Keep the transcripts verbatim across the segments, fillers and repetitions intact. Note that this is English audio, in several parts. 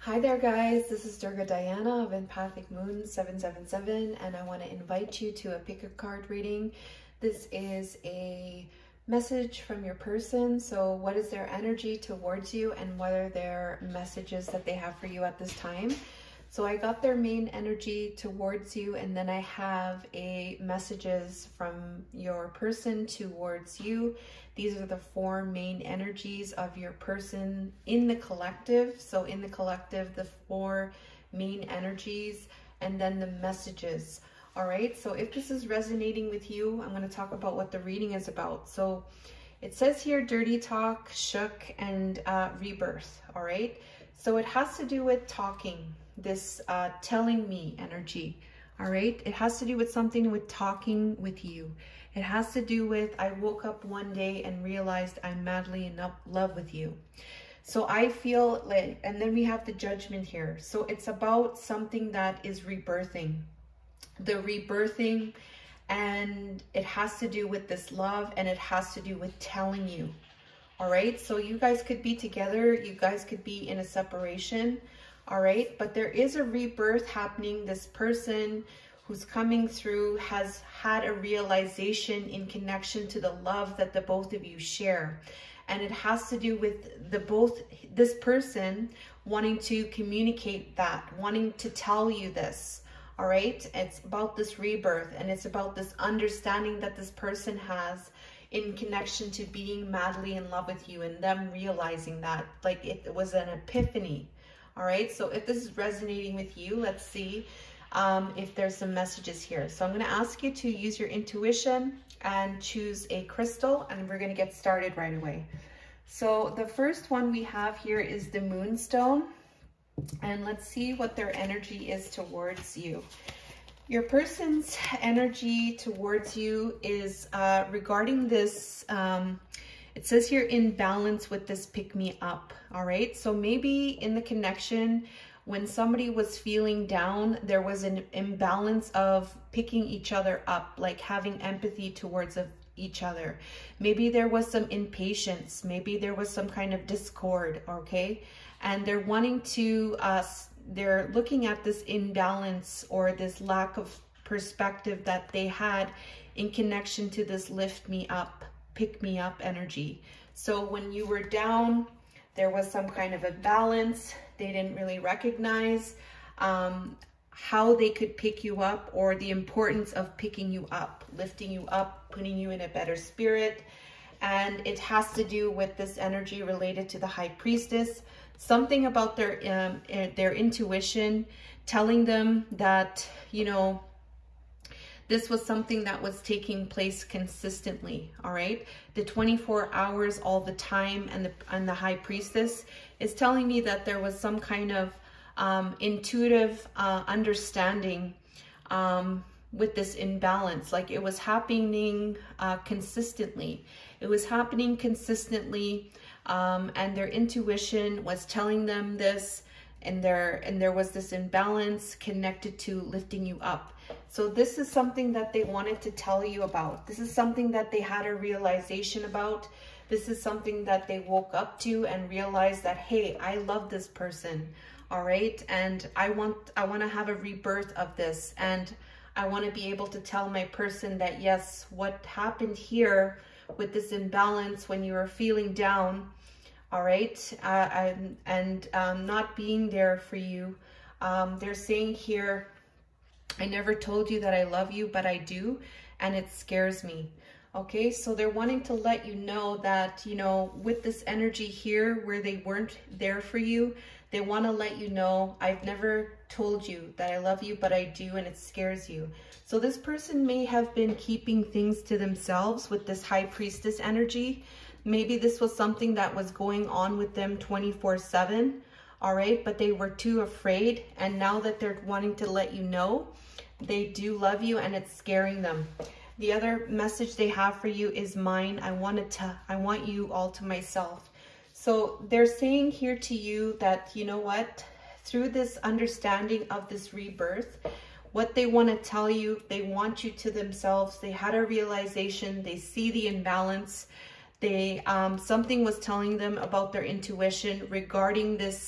Hi there guys, this is Durga Diana of Empathic Moon seven seven seven, and I want to invite you to a pick a card reading. This is a message from your person. So what is their energy towards you and what are their messages that they have for you at this time? So I got their main energy towards you, and then I have a messages from your person towards you. These are the four main energies of your person in the collective. So in the collective, the four main energies and then the messages. All right, so if this is resonating with you, I'm going to talk about what the reading is about. So it says here dirty talk, shook, and uh, rebirth. All right, so it has to do with talking, this uh, telling me energy. All right, it has to do with something with talking with you. It has to do with, I woke up one day and realized I'm madly in love with you. So I feel like, and then we have the judgment here. So it's about something that is rebirthing. The rebirthing, and it has to do with this love, and it has to do with telling you. All right, so you guys could be together, you guys could be in a separation. All right, but there is a rebirth happening. This person who's coming through has had a realization in connection to the love that the both of you share. And it has to do with the both, this person wanting to communicate that, wanting to tell you this. All right, it's about this rebirth, and it's about this understanding that this person has in connection to being madly in love with you, and them realizing that, like it was an epiphany. All right, so if this is resonating with you, let's see um, if there's some messages here. So I'm going to ask you to use your intuition and choose a crystal, and we're going to get started right away. So the first one we have here is the Moonstone, and let's see what their energy is towards you. Your person's energy towards you is uh, regarding this, um, it says here in balance with this pick me up. All right, so maybe in the connection, when somebody was feeling down, there was an imbalance of picking each other up, like having empathy towards a, each other. Maybe there was some impatience, maybe there was some kind of discord, okay? And they're wanting to, uh, they're looking at this imbalance or this lack of perspective that they had in connection to this lift me up, pick me up energy. So when you were down, there was some kind of a balance. They didn't really recognize um, how they could pick you up, or the importance of picking you up, lifting you up, putting you in a better spirit. And it has to do with this energy related to the High Priestess. Something about their um, their intuition telling them that, you know, this was something that was taking place consistently. All right, the twenty-four hours all the time, and the and the High Priestess is telling me that there was some kind of um, intuitive uh, understanding um, with this imbalance. Like it was happening uh, consistently. It was happening consistently. Um, and their intuition was telling them this, and there and there was this imbalance connected to lifting you up. So this is something that they wanted to tell you about. This is something that they had a realization about. This is something that they woke up to and realized that, hey, I love this person, all right? And I want I want to have a rebirth of this, and I want to be able to tell my person that, yes, what happened here with this imbalance when you were feeling down, all right, uh, and, and um, not being there for you. Um, they're saying here, I never told you that I love you, but I do, and it scares me. Okay, so they're wanting to let you know that, you know, with this energy here where they weren't there for you, they want to let you know, I've never told you that I love you, but I do, and it scares you. So this person may have been keeping things to themselves with this High Priestess energy. Maybe this was something that was going on with them twenty-four seven, all right? But they were too afraid, and now that they're wanting to let you know, they do love you, and it's scaring them. The other message they have for you is mine. I wanted to, I want you all to myself. So they're saying here to you that, you know what, through this understanding of this rebirth, what they want to tell you, they want you to themselves. They had a realization, they see the imbalance. They, um, something was telling them about their intuition regarding this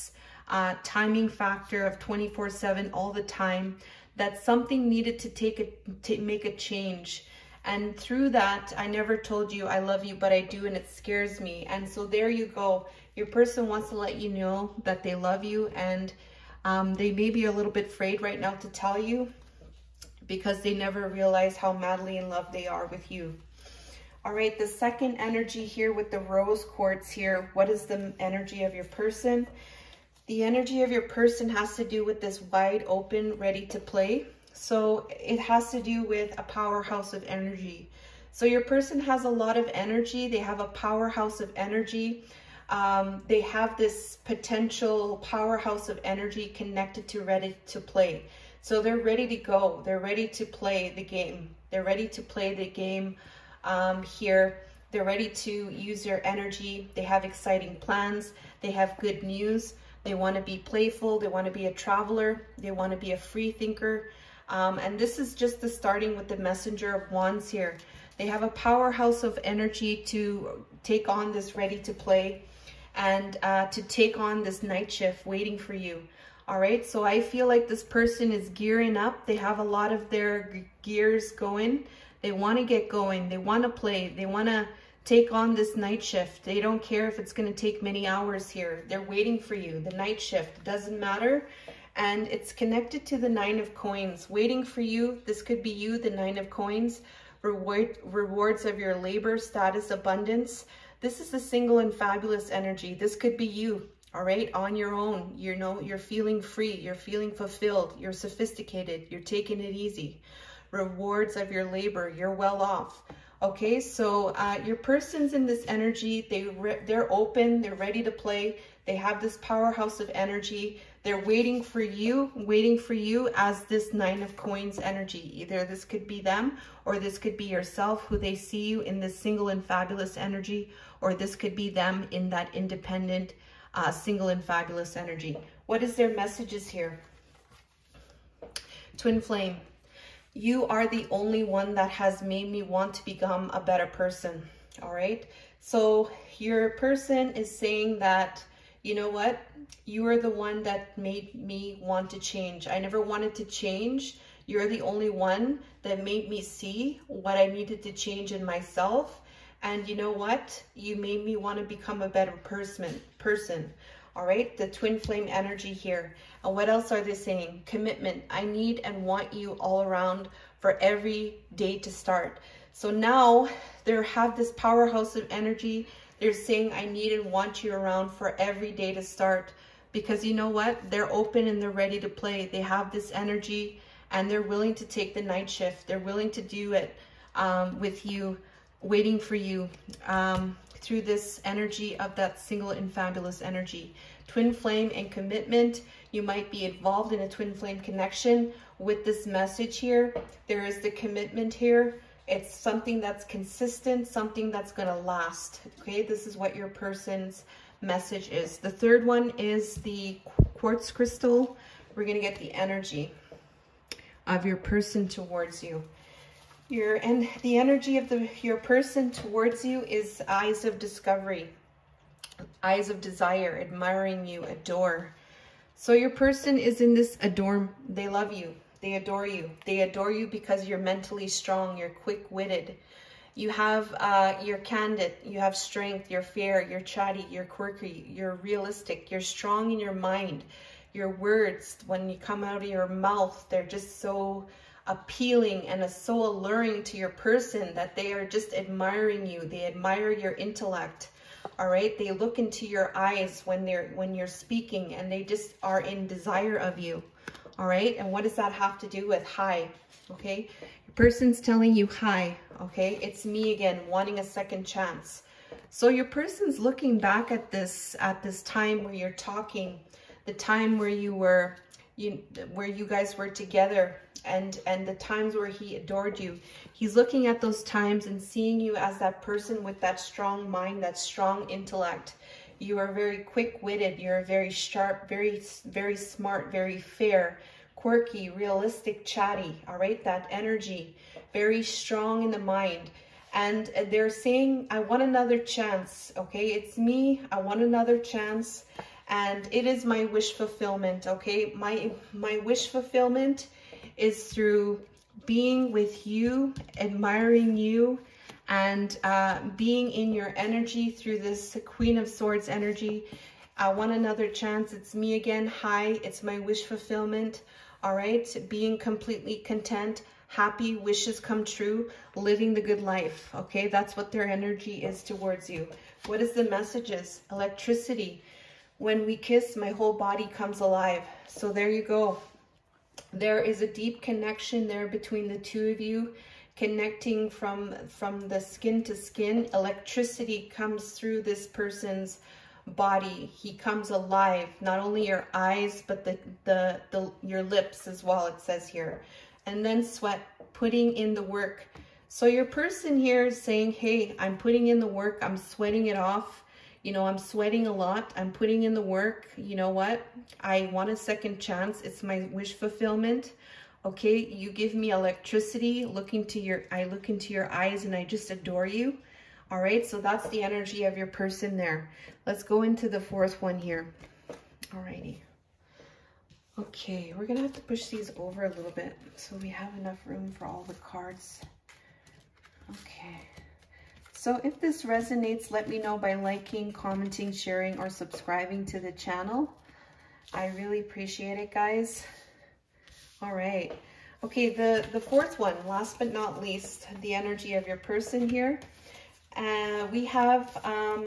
uh, timing factor of twenty-four seven all the time, that something needed to take a, to make a change. And through that, I never told you I love you, but I do, and it scares me. And so there you go. Your person wants to let you know that they love you, and um, they may be a little bit afraid right now to tell you because they never realize how madly in love they are with you. All right, the second energy here with the rose quartz here, what is the energy of your person? The energy of your person has to do with this wide open, ready to play. So it has to do with a powerhouse of energy. So your person has a lot of energy. They have a powerhouse of energy. Um, they have this potential powerhouse of energy connected to ready to play. So they're ready to go. They're ready to play the game. They're ready to play the game um, here. They're ready to use their energy. They have exciting plans. They have good news. They want to be playful. They want to be a traveler. They want to be a free thinker. Um, and this is just the starting with the Messenger of Wands here. They have a powerhouse of energy to take on this ready to play and uh, to take on this night shift waiting for you. All right, so I feel like this person is gearing up. They have a lot of their gears going. They want to get going. They want to play. They want to take on this night shift. They don't care if it's going to take many hours here. They're waiting for you. The night shift doesn't matter. And it's connected to the Nine of Coins. Waiting for you. This could be you, the Nine of Coins. Reward, rewards of your labor, status, abundance. This is the single and fabulous energy. This could be you, all right, on your own. You know, you're feeling free. You're feeling fulfilled. You're sophisticated. You're taking it easy. Rewards of your labor. You're well off. Okay, so uh, your person's in this energy. They re they're open. They're ready to play. They have this powerhouse of energy. They're waiting for you, waiting for you as this Nine of Coins energy. Either this could be them, or this could be yourself, who they see you in this single and fabulous energy, or this could be them in that independent, uh, single and fabulous energy. What is their messages here? Twin Flame. You are the only one that has made me want to become a better person. All right. So your person is saying that, you know what? You are the one that made me want to change. I never wanted to change. You're the only one that made me see what I needed to change in myself. And you know what? You made me want to become a better person. person. All right, the twin flame energy here. And what else are they saying? Commitment. I need and want you all around for every day to start. So now they have this powerhouse of energy. They're saying, I need and want you around for every day to start. Because you know what? They're open and they're ready to play. They have this energy and they're willing to take the night shift. They're willing to do it um, with you, waiting for you um, through this energy of that single and fabulous energy. Twin flame and commitment. You might be involved in a twin flame connection with this message here. There is the commitment here. It's something that's consistent, something that's going to last. Okay, this is what your person's message is. The third one is the quartz crystal. We're going to get the energy of your person towards you. Your and the energy of the your person towards you is eyes of discovery, eyes of desire, admiring you, adore. So your person is in this adore. They love you. They adore you. They adore you because you're mentally strong. You're quick-witted. You have, uh, you're candid. You have strength. You're fair. You're chatty. You're quirky. You're realistic. You're strong in your mind. Your words, when you come out of your mouth, they're just so appealing and so alluring to your person that they are just admiring you. They admire your intellect. All right. They look into your eyes when they're, when you're speaking, and they just are in desire of you. All right. And what does that have to do with hi? Okay. Your person's telling you hi. Okay. It's me again, wanting a second chance. So your person's looking back at this, at this time where you're talking, the time where you were, you, where you guys were together, and, and the times where he adored you. He's looking at those times and seeing you as that person with that strong mind, that strong intellect. You are very quick-witted. You're very sharp, very, very smart, very fair, quirky, realistic, chatty. All right, that energy, very strong in the mind. And they're saying, I want another chance. Okay, it's me. I want another chance. and it is my wish fulfillment. Okay, my my wish fulfillment is through being with you, admiring you, and uh, being in your energy through this Queen of Swords energy. Uh, one another chance, it's me again. Hi, it's my wish fulfillment. All right, being completely content, happy, wishes come true, living the good life. Okay, that's what their energy is towards you. What is the messages? Electricity. When we kiss, my whole body comes alive. So there you go. There is a deep connection there between the two of you, connecting from, from the skin to skin. Electricity comes through this person's body. He comes alive, not only your eyes, but the, the, the your lips as well, it says here. And then sweat, putting in the work. So your person here is saying, hey, I'm putting in the work, I'm sweating it off. You know, I'm sweating a lot, I'm putting in the work. You know what? I want a second chance. It's my wish fulfillment. Okay, you give me electricity, look into your, I look into your eyes and I just adore you. All right, so that's the energy of your person there. Let's go into the fourth one here. All righty. Okay, we're gonna have to push these over a little bit so we have enough room for all the cards. Okay, so if this resonates, let me know by liking, commenting, sharing, or subscribing to the channel. I really appreciate it, guys. All right, okay, the, the fourth one, last but not least, the energy of your person here. Uh, we have um,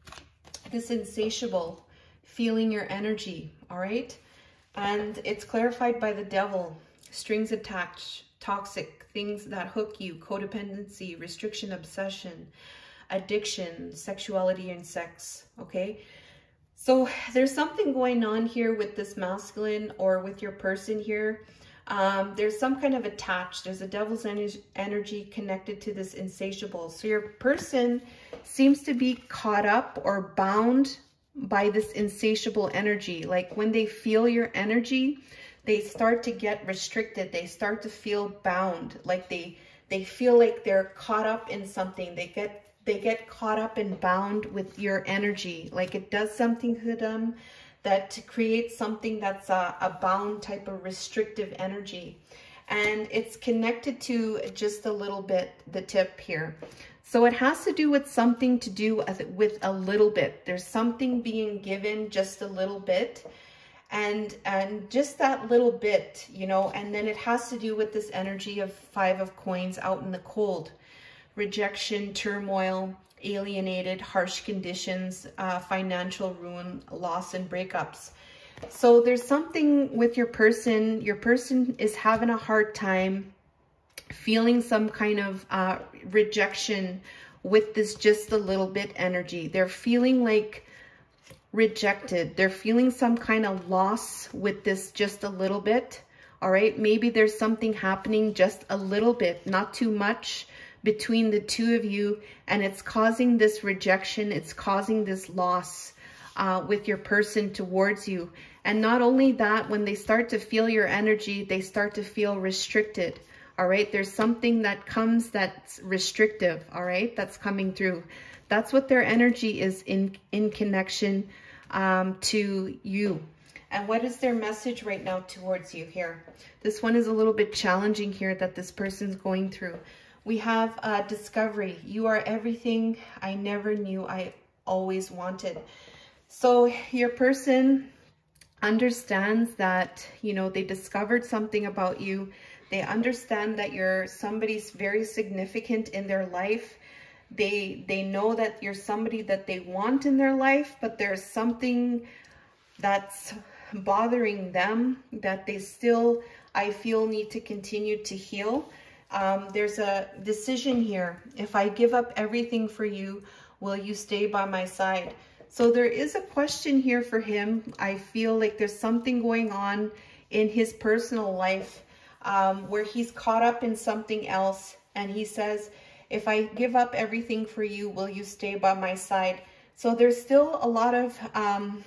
this insatiable, feeling your energy, all right? And it's clarified by the devil, strings attached, toxic, things that hook you, codependency, restriction, obsession, addiction, sexuality, and sex, okay? So there's something going on here with this masculine or with your person here. Um, there's some kind of attached, there's a devil's en energy connected to this insatiable. So your person seems to be caught up or bound by this insatiable energy. Like when they feel your energy, they start to get restricted. They start to feel bound. Like they, they feel like they're caught up in something. They get, they get caught up and bound with your energy. Like it does something to them that creates something that's a, a bound type of restrictive energy. And it's connected to just a little bit, the tip here. So it has to do with something to do with a little bit. There's something being given just a little bit. And, and just that little bit, you know, and then it has to do with this energy of Five of Coins out in the cold. Rejection, turmoil, alienated, harsh conditions, uh, financial ruin, loss, and breakups. So there's something with your person. Your person is having a hard time feeling some kind of uh, rejection with this just a little bit energy. They're feeling like rejected. They're feeling some kind of loss with this just a little bit. All right, maybe there's something happening just a little bit, not too much, between the two of you, and it's causing this rejection, it's causing this loss uh, with your person towards you. And not only that, when they start to feel your energy, they start to feel restricted, all right? There's something that comes that's restrictive, all right, that's coming through. That's what their energy is in, in connection um, to you. And what is their message right now towards you here? This one is a little bit challenging here that this person's going through. We have uh, discovery. You are everything I never knew I always wanted. So your person understands that, you know, they discovered something about you. They understand that you're somebody's very significant in their life. They, they know that you're somebody that they want in their life, but there's something that's bothering them that they still, I feel, need to continue to heal. Um, there's a decision here. If I give up everything for you, will you stay by my side? So there is a question here for him. I feel like there's something going on in his personal life um, where he's caught up in something else. And he says, if I give up everything for you, will you stay by my side? So there's still a lot of, um,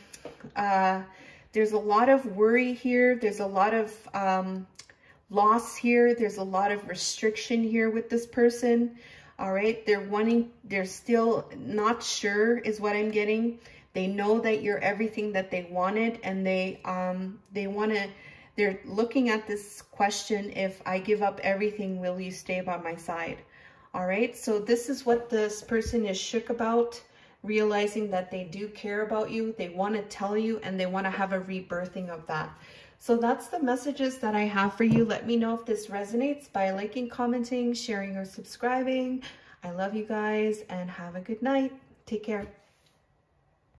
uh, there's a lot of worry here. There's a lot of, um, loss here. There's a lot of restriction here with this person. All right, they're wanting, they're still not sure is what I'm getting. They know that you're everything that they wanted, and they um they want to, they're looking at this question, if I give up everything, will you stay by my side? All right, so this is what this person is shook about, realizing that they do care about you, they want to tell you, and they want to have a rebirthing of that. So that's the messages that I have for you. Let me know if this resonates by liking, commenting, sharing, or subscribing. I love you guys, and have a good night. Take care.